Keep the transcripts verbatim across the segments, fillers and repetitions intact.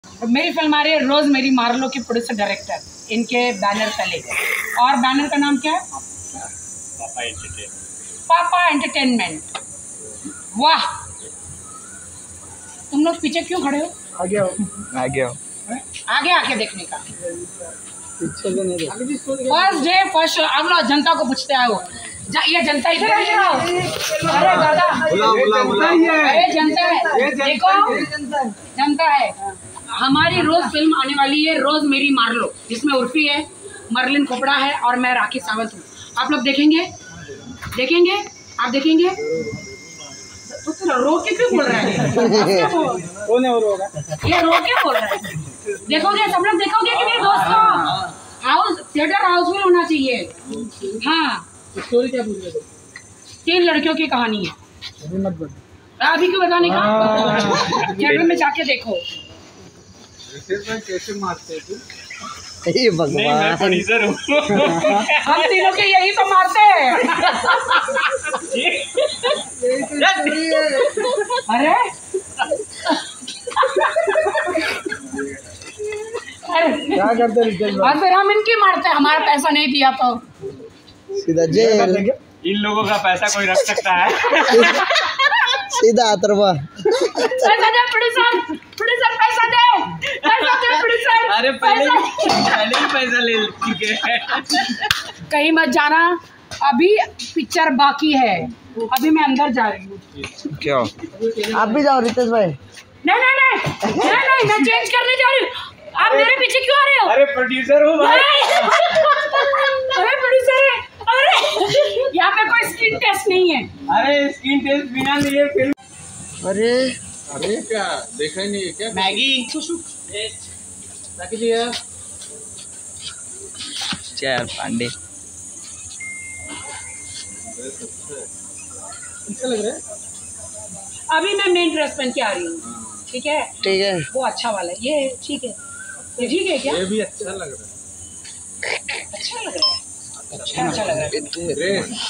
मेरी फिल्म आ रही है रोज मेरी मार्लो के प्रोड्यूसर डायरेक्टर, इनके बैनर तले। और बैनर का नाम क्या है? पापा एंटरटेनमेंट। पापा एंटरटेनमेंट। वाह, तुम लोग पीछे क्यों खड़े हो? आगे आओ, आगे आओ, आगे आके देखने का। First day first show. अब लोग जनता को पूछते आओ, ये जनता इधर आओ। अरे दादा, अरे जनता है, देखो जनता है। हमारी रोज फिल्म आने वाली है, रोज मेरी मार्लो, जिसमें उर्फी है, मर्लिन खोपड़ा है और मैं राखी सावंत हूँ। आप लोग देखेंगे? देखेंगे? आप देखेंगे? तो फिर रो के क्यों बोल रहा है? कौन है वो रोगा? ये रो के बोल रहा है। देखोगे, सब लोग देखोगे कि नहीं दोस्तों? हाउस थिएटर हाउसफुल होना चाहिए। हाँ, स्टोरी क्या पूछ रहे थे? तीन लड़कियों की कहानी है। अभी मत बता। अभी क्यों बताने का? थिएटर में जाके देखो। कैसे मारते हैं तू? ये भगवान, मैं प्रोड्यूसर हूँ। हम तीनों के यही तो मारते हैं। अरे क्या करते हैं? और फिर हम इनकी मारते हैं, हमारा पैसा नहीं दिया तो सीधा जेल। इन लोगों का पैसा कोई रख सकता है? सीधा अतरवा। पैसा दे प्रोड्यूसर, प्रोड्यूसर पैसा दे, पैसा दे प्रोड्यूसर। अरे पहले पहले ही पैसा ले चुके हैं। कहीं मत जाना, अभी पिक्चर बाकी है, अभी मैं अंदर जा रही हूँ। क्या? आप भी जाओ रितेश भाई। नहीं नहीं नहीं नहीं नहीं, मैं चेंज करने जा रही हूँ। आप मेरे पीछे क्यों आ रहे हो? अरे प्रोड्यूसर हूँ भाई। अरे प्रोड्यूसर है, अरे यहाँ पे कोई स्किन टेस्ट नहीं है। अरे स्किन टेस्ट बिना लिए फिल्म। अरे अरे क्या देखा ही नहीं है क्या? मैगी बाकी दिया चार पांडे। अच्छा लग रहा है। अभी मैं मेन ड्रेस पहन के आ रही हूँ, ठीक है? ठीक है, वो अच्छा वाला है, ये ठीक है, ये ठीक है क्या? ये भी अच्छा लग रहा है। अच्छा लग रहा है, अच्छा अच्छा लग रहा है। ड्रेस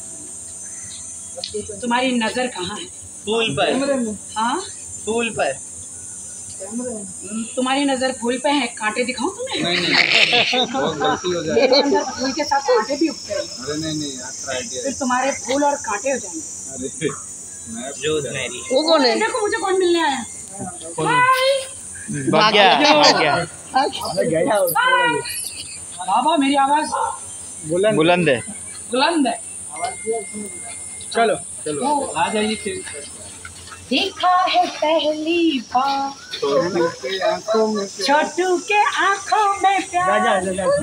तुम्हारी नजर कहाँ है? फूल पर। हाँ, फूल पर। तुम्हारी नजर फूल पे है, कांटे दिखाऊं तुम्हें? नहीं नहीं बहुत गलती हो जाए। मेरे अंदर फूल के साथ कांटे भी उगते हैं, अरे नहीं नहीं यार, ट्राई किया। फिर तुम्हारे फूल और कांटे हो जाएंगे। अरे मैं रोज मैरी। वो कौन है? देखो मुझे कौन मिलने आया। हाय भाग्या, भाग्या। गया हाय। बाबा मेरी आवाज बुलंद बुलंद है। बुलंद है। चलो चलो वो आ जाइए। देखा है पहली बार छोटू के आंखों में छोटू के आंखों में प्यार।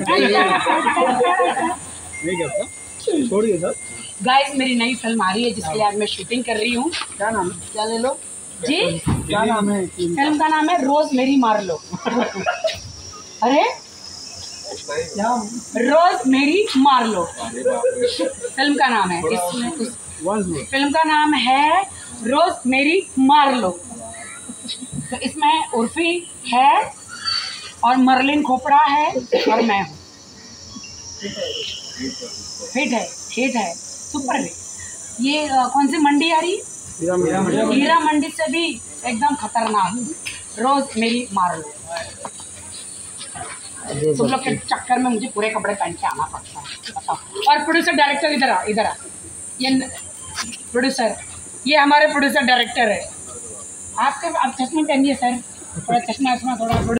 नहीं करता, छोड़िए सर। गाइस, मेरी नई फिल्म आ रही है जिसके लिए आज मैं शूटिंग कर रही हूँ। क्या नाम है? क्या ले लो जी? क्या नाम है? फिल्म का नाम है रोज मेरी मार्लो। अरे रोज मेरी मार्लो फिल्म का नाम है। इसमें इस फिल्म का नाम है रोज मेरी मार्लो। तो इसमें उर्फी है और मर्लिन खोपड़ा है और मैं हूँ। हिट है, हिट है, सुपर हिट। ये uh, कौन सी मंडी आ रही है? हीरा मंडी से भी एकदम खतरनाक रोज मेरी मार्लो। तुम लोग के चक्कर में मुझे पूरे कपड़े पहन के आना पड़ता है, बताओ। और प्रोड्यूसर डायरेक्टर इधर आ, इधर आ। ये प्रोड्यूसर, ये हमारे प्रोड्यूसर डायरेक्टर है। आपके आप चश्मे पहनिए सर, थोड़ा चश्मा चश्मा थोड़ा